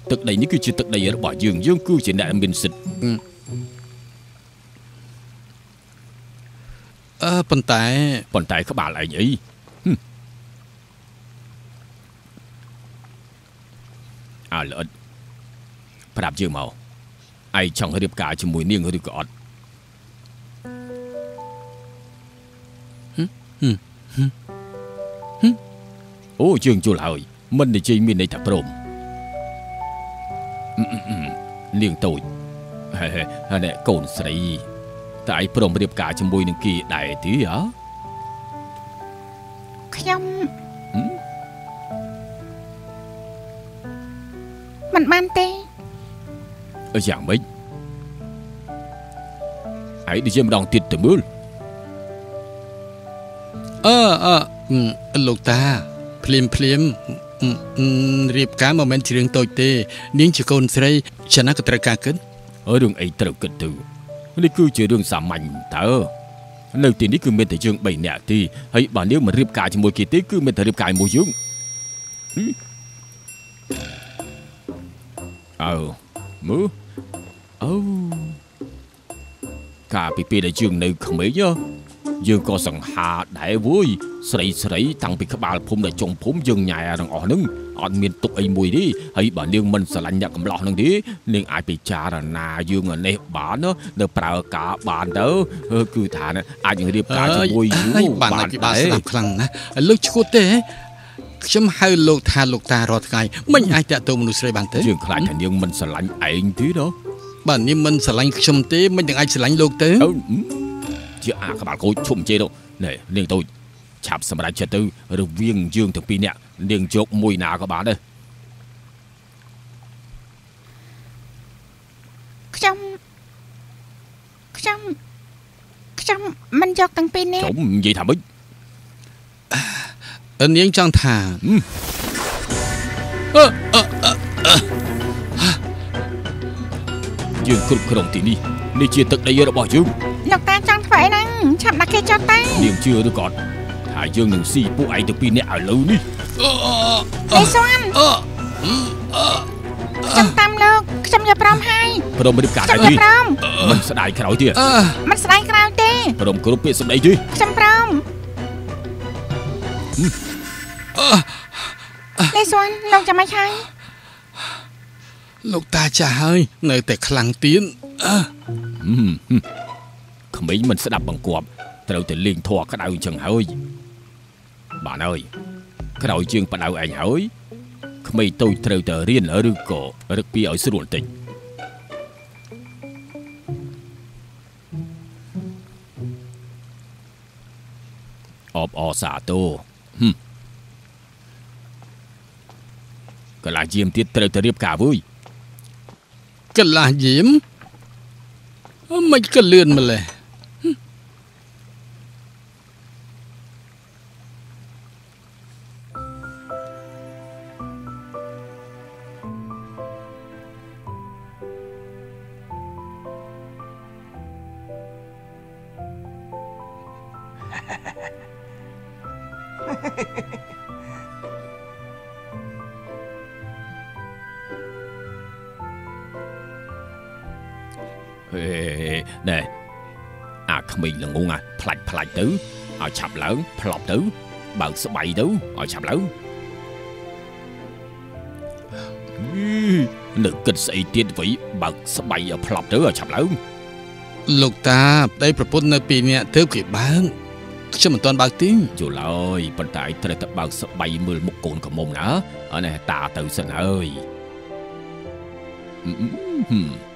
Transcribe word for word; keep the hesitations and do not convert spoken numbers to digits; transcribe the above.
ទឹកដីនេះគឺជាទឹកដីរបស់យើងយើងគឺជាអ្នកមានសិទ្ធិអឺប៉ុន្តែប៉ុន្តែក្បាលឯងអីអើល្អិតប្រាប់យើងមកឯងចង់រៀបការជាមួយនាងឬក៏អត់អូយើងយល់ហើយមិននិយាយមានន័យថាព្រមនាងតូចហើយអ្នកកូនស្រីតែឯងព្រមរៀបការជាមួយនឹងគេដែរទេហ៎ខ្ញុំមិនបានទេយ៉ាងម៉េចឯងនិយាយម្ដងទៀតទៅមើលអឺអឺលោកតាភ្លាមភ្លាមរៀបការមិនមែនជារឿងតូចទេនាងជាកូនស្រីฉะนั้นក៏ត្រូវការគិតរឿងអីត្រូវគិតទៅនេះគឺជារឿងសាមញ្ញតើនៅទីនេះគឺមានតែយើងបីនាក់ទេហើយបើនាងមិនរៀបការជាមួយគេទេគឺមានតែរៀបការជាមួយយើងអើមើលអូកាលពីពេលដែលយើងនៅក្មេងយើងក៏សង្ហាដែរវយស្រីស្រីតាំងពីក្បាលភូមិដល់ចុងភូមិយើងញ៉ែទាំងអស់ហ្នឹងអត់មានទុកអីមួយទេហើយបើនាងមិនស្រឡាញ់អ្នកកំឡោះហ្នឹងទេនាងអាចពិចារណាយើងនេះបាននៅប្រើការបានទៅគឺថាអាចនឹងរៀបការជាមួយយូរបានតែបានស្ដាប់ខ្លាំងណាស់លោកឈួតទេខ្ញុំហៅលោកថាលោកតារាល់ថ្ងៃមិនអាចតាក់ទងមនុស្សស្រីបានទេយើងខ្លាចថានាងមិនស្រឡាញ់ឯងទេណាបាទនាងមិនស្រឡាញ់ខ្ញុំទេមិនទាំងអាចស្រឡាញ់លោកទៅជាអាក្បាលគោឈុំជេទៅណែនាងតូចឆាប់សម្រេចចិត្តទៅរវាងយើងទាំងពីរនាក់នាងយកមួយណាក៏បានដែរខ្ញុំខ្ញុំខ្ញុំមិនយកទាំងពីរនាក់ចុំនិយាយថាម៉េចនាងចង់ថាអឺអឺយើងគ្រប់គ្រងទីនេះនេះជាទឹកដីរបស់យើងលោកតាចង់ធ្វើអីហ្នឹងឆាប់ដាក់គេចោលតានាងជឿឬក៏ថាយើងនឹងស៊ីពួកឯងទៅពីរនាក់ឥឡូវនេះអេស៊ាន់ខ្ញុំតាមលោកខ្ញុំយកព្រមហើយព្រមរៀបការដែរទេមិនស្ដាយក្រោយទេមិនស្ដាយក្រោយទេព្រមគ្រប់ពាក្យសម្ដីទេខ្ញុំព្រមអេស៊ាន់លោកចាំមិនហើយលោកតាចាស់ហើយនៅតែខ្លាំងទៀតក្មេងមិនស្ដាប់បង្គាប់ត្រូវតែលេងធေါ်ក្តៅអញ្ចឹងហើយបានហើយក្រោយជាងបដៅឯងហើយក្មេងតូចត្រូវតែរៀនឬក៏រឹកពីឲ្យស្រួលតិចអបអសាទរកលាយាមទៀតត្រូវតែរៀបការវើយកលាយាមមិនក៏លឿនម្លេះណែអាក្មេងល្ងងអាផ្លាច់ផ្លាច់ទៅឲ្យឆាប់ឡើងផ្លប់ទៅបើកស្បៃទៅឲ្យឆាប់ឡើងនៅគិតស្អីទៀតវិញបើកស្បៃឲ្យផ្លប់ទៅឲ្យឆាប់ឡើងលោកតាប្តីប្រពន្ធនៅពីរនាក់ទើបគេបើកខ្ញុំមិនទាន់បើកទេយល់ហើយប៉ុន្តែត្រូវតែបើកស្បៃមើលមុខកូនកំមុំណាអានេះតាទៅសិនហើយ